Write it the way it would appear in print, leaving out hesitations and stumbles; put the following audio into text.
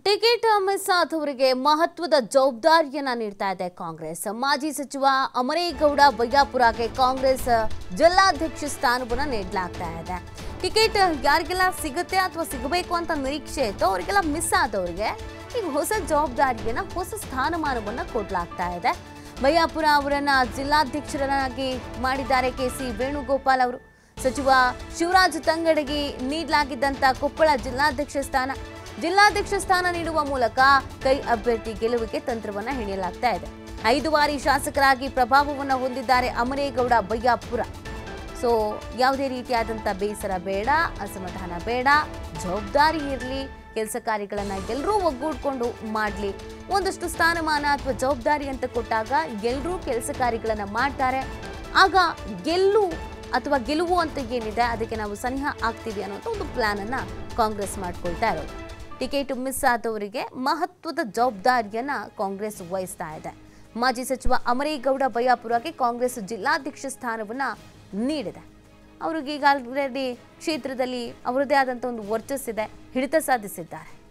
Ticket miss ಆದವರಿಗೆ ಮಹತ್ವದ ಜವಾಬ್ದಾರಿಯನ್ನ ನೀಡ್ತಾ ಇದೆ ಕಾಂಗ್ರೆಸ್. ಮಾಜಿ ಸಚಿವ ಅಮರೇಗೌಡ ಬಯ್ಯಾಪುರಗೆ ಕಾಂಗ್ರೆಸ್ ಜಿಲ್ಲಾಧ್ಯಕ್ಷ ಸ್ಥಾನವನ್ನು ನೀಡಲಾಗ್ತಾ ಇದೆ. ಟಿಕೆಟ್ ಯಾರಿಗೆಲ್ಲ ಸಿಗುತ್ತೆ ಅಥವಾ ಸಿಗಬೇಕು ಅಂತ ನಿರೀಕ್ಷೆ ಇತ್ತು ಅವರಿಗೆಲ್ಲ ಮಿಸ್ ಆದವರಿಗೆ ಈಗ ಹೊಸ ಜವಾಬ್ದಾರಿಯನ್ನ, ಹೊಸ ಸ್ಥಾನಮಾನವನ್ನ ಕೊಡಲಾಗ್ತಾ ಇದೆ. ಬಯ್ಯಾಪುರ ಅವರನ್ನ ಜಿಲ್ಲಾಧ್ಯಕ್ಷರನ್ನಾಗಿ ಮಾಡಿದ್ದಾರೆ ಕೆ.ಸಿ. ವೇಣುಗೋಪಾಲ್ ಅವರು. ಸಚಿವ ಶಿವರಾಜ್ ತಂಗಡಗಿ ನೀಡಲಾಗಿದ್ದಂತ ಕೊಪ್ಪಳ ಜಿಲ್ಲಾಧ್ಯಕ್ಷ ಸ್ಥಾನ ನೀಡುವ ಮೂಲಕ ಕೈ ಅಭ್ಯರ್ಥಿ ಗೆಲುವಿಗೆ ತಂತ್ರವನ್ನ ಹೆಣೆಯಲಾಗ್ತಾ ಇದೆ. 5 ಬಾರಿ ಶಾಸಕರಾಗಿ ಪ್ರಭಾವವನ್ನು ಹೊಂದಿದ್ದಾರೆ ಅಮರೇಗೌಡ ಬಯ್ಯಾಪುರ. ಸೊ ಯಾವುದೇ ರೀತಿಯಾದಂಥ ಬೇಸರ ಬೇಡ, ಅಸಮಾಧಾನ ಬೇಡ, ಜವಾಬ್ದಾರಿ ಇರಲಿ, ಕೆಲಸ ಕಾರ್ಯಗಳನ್ನು ಎಲ್ಲರೂ ಒಗ್ಗೂಡ್ಕೊಂಡು ಮಾಡಲಿ. ಒಂದಷ್ಟು ಸ್ಥಾನಮಾನ ಅಥವಾ ಜವಾಬ್ದಾರಿ ಅಂತ ಕೊಟ್ಟಾಗ ಎಲ್ಲರೂ ಕೆಲಸ ಕಾರ್ಯಗಳನ್ನು ಮಾಡ್ತಾರೆ. ಆಗ ಗೆಲುವು ಅಂತ ಏನಿದೆ ಅದಕ್ಕೆ ನಾವು ಸನಿಹ ಆಗ್ತೀವಿ ಅನ್ನೋಂಥ ಒಂದು ಪ್ಲಾನ್ ಅನ್ನ ಕಾಂಗ್ರೆಸ್ ಮಾಡ್ಕೊಳ್ತಾ ಇರೋದು. ಟಿಕೆಟ್ ಮಿಸ್ ಆದವರಿಗೆ ಮಹತ್ವದ ಜವಾಬ್ದಾರಿಯನ್ನ ಕಾಂಗ್ರೆಸ್ ವಹಿಸ್ತಾ ಇದೆ. ಮಾಜಿ ಸಚಿವ ಅಮರೇಗೌಡ ಬಯ್ಯಾಪುರಗೆ ಕಾಂಗ್ರೆಸ್ ಜಿಲ್ಲಾಧ್ಯಕ್ಷ ಸ್ಥಾನವನ್ನ ನೀಡಿದೆ. ಅವ್ರಿಗೆ ಈಗ ಆಲ್ರೆಡಿ ಕ್ಷೇತ್ರದಲ್ಲಿ ಅವರದೇ ಆದಂಥ ಒಂದು ವರ್ಚಸ್ಸಿದೆ, ಹಿಡಿತ ಸಾಧಿಸಿದ್ದಾರೆ.